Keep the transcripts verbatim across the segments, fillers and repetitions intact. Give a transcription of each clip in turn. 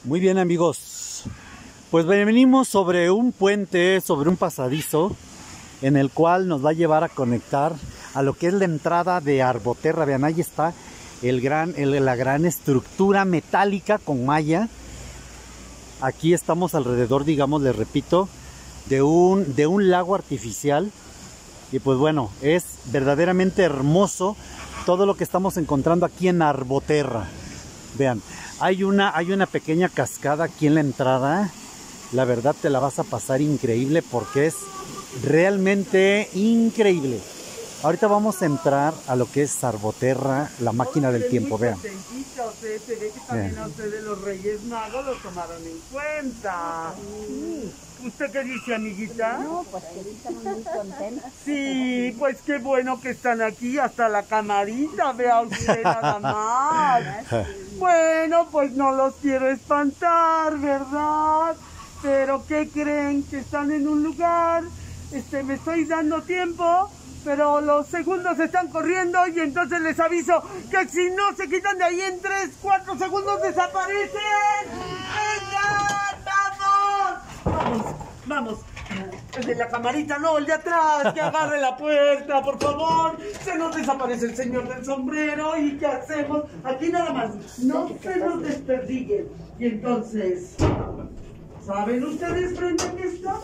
Muy bien, amigos, pues venimos sobre un puente, sobre un pasadizo en el cual nos va a llevar a conectar a lo que es la entrada de Arboterra. Vean, ahí está el gran, el, la gran estructura metálica con malla. Aquí estamos alrededor, digamos, les repito, de un, de un lago artificial. Y pues bueno, es verdaderamente hermoso todo lo que estamos encontrando aquí en Arboterra. Vean, hay una, hay una pequeña cascada aquí en la entrada. La verdad te la vas a pasar increíble porque es realmente increíble. Ahorita vamos a entrar a lo que es Arboterra, la máquina del tiempo. Vean. Se ve que también a ustedes los Reyes Magos los tomaron en cuenta. ¿Usted qué dice, amiguita? No, pues que estamos muy contentos. Sí, pues qué bueno que están aquí, hasta la camarita, vea usted nada más. Bueno, pues no los quiero espantar, ¿verdad? Pero ¿qué creen? Que están en un lugar, este, me estoy dando tiempo, pero los segundos están corriendo y entonces les aviso que si no se quitan de ahí en tres, cuatro segundos desaparecen. ¡Vengan, vamos! Vamos, vamos. El de la camarita, no, el de atrás, que agarre la puerta, por favor. Se nos desaparece el señor del sombrero y ¿qué hacemos? Aquí nada más, no se nos desperdiguen. Y entonces, ¿saben ustedes frente a qué está?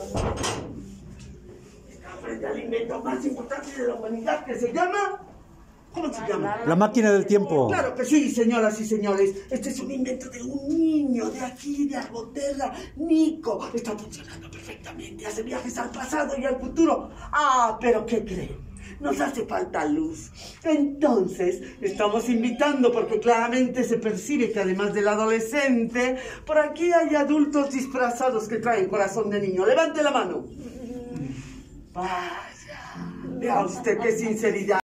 Está frente al invento más importante de la humanidad que se llama... ¿Cómo se llama? La máquina del tiempo. Claro que sí, señoras y señores. Este es un invento de un niño de aquí, de Arboterra, Nico. Está funcionando perfectamente. Hace viajes al pasado y al futuro. Ah, pero ¿qué creen? Nos hace falta luz. Entonces, estamos invitando, porque claramente se percibe que además del adolescente, por aquí hay adultos disfrazados que traen corazón de niño. Levante la mano. Vaya, vea usted qué sinceridad.